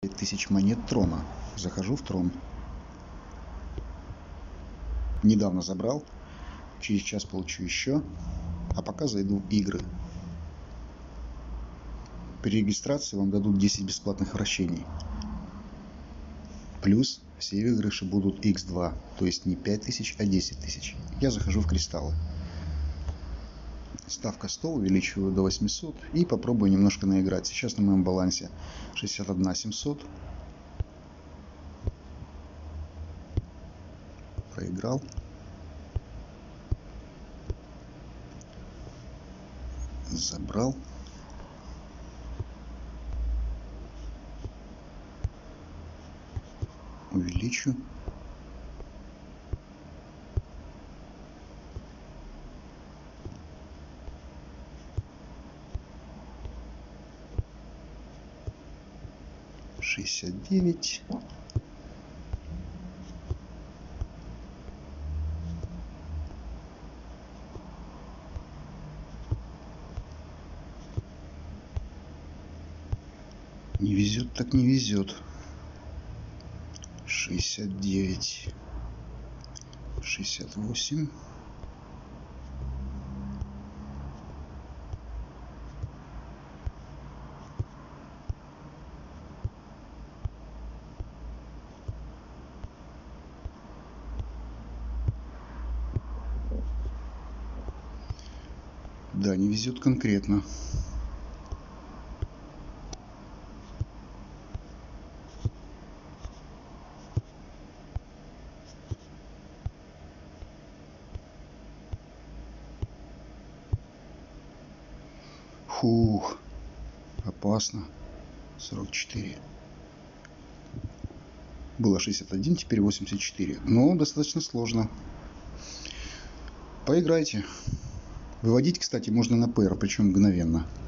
5000 монет трона. Захожу в трон. Недавно забрал. Через час получу еще. А пока зайду в игры. При регистрации вам дадут 10 бесплатных вращений. Плюс все выигрыши будут x2. То есть не 5000, а 10 000. Я захожу в кристаллы. Ставка 100, увеличиваю до 800 и попробую немножко наиграть. Сейчас на моем балансе 61 700. Проиграл. Забрал. Увеличу. $69. Не везет, так не везет. 69. 68. Да, не везет конкретно. Фух, опасно. 44. Было 61, теперь 84. Но достаточно сложно. Поиграйте. Выводить, кстати, можно на PR, причем мгновенно.